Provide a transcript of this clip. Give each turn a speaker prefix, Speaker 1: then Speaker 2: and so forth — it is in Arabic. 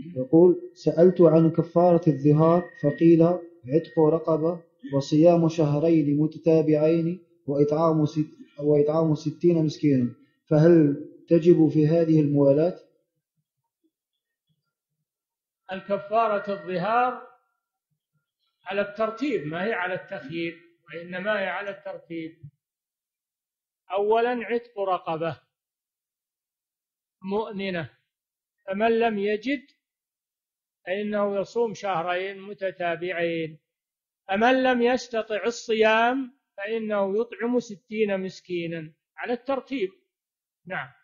Speaker 1: يقول: سألت عن كفارة الظهار فقيل: عتق رقبة وصيام شهرين متتابعين وإطعام 60 مسكينا، فهل تجب في هذه الموالاة؟
Speaker 2: الكفارة الظهار على الترتيب، ما هي على التخيير، وإنما هي على الترتيب. أولا عتق رقبة مؤمنة، فمن لم يجد فإنه يصوم شهرين متتابعين، فمن لم يستطع الصيام فإنه يطعم 60 مسكينا على الترتيب. نعم.